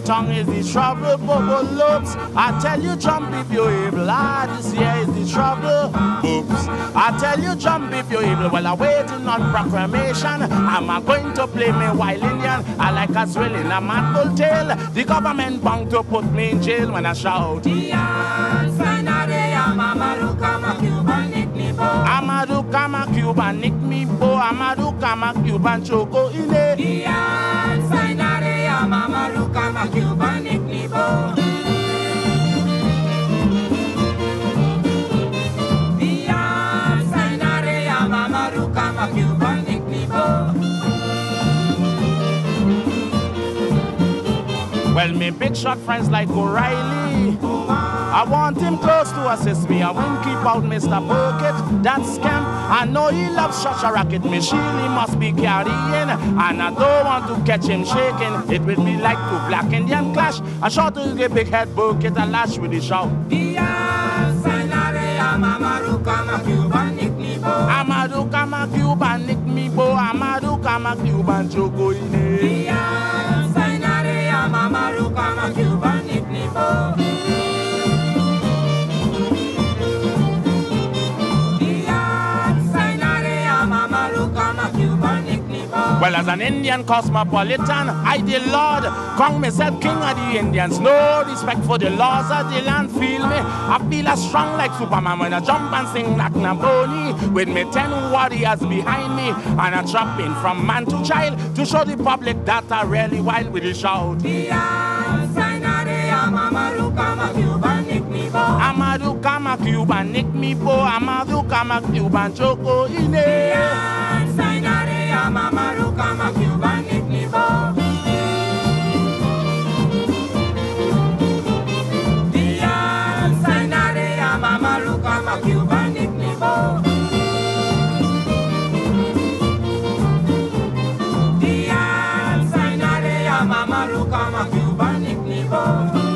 tongue is the trouble, bubble loops. I tell you, jump if you're able. This here is the trouble. Oops. I tell you, jump if you're able. Well, I'm waiting on proclamation. I'm going to play me wild Indian. I like a swell in a mad bull tail. The government bound to put me in jail when I shout. Amadou Kama Cuban Nick me bo. Amadou Kama Cuban Nick me bo. Amadou Kama Cuban choco ine. Ian Sainare Amadou Kama Cuban Nick me bo. Ian Sainare Amadou Kama Cuban Nick me bo. Well, me big shot friends like O'Reilly. I want him close to assist me. I won't keep out Mr. Pocket. That scamp, I know he loves such a racket. Me shield he must be carrying, and I don't want to catch him shaking. It will be like two black Indian clash. I shot to get big head bucket and lash with the shout. Amadou Kama Cuban Nick me bo. Amadou Kama Cuban Nick me bo. Amadou Kama Cuban choco ine. Amadou Kama Cuban Nick me bo. Well, as an Indian cosmopolitan, I, the Lord, crown myself king of the Indians. No respect for the laws of the land, feel me? I feel as strong like Superman when I jump and sing like Naboni. With me 10 warriors behind me, and I drop in from man to child to show the public that I really wild with a shout. Amadou Kama Cuban Nick me bo. Amadou Kama Cuban Nick me bo. Amadou Kama Cuban choco ine. Amadou Kama Cuban Nick me bo. Dian Sainare Amadou Kama Cuban Nick me bo. Dian Sainare Amadou Kama Cuban Nick me bo.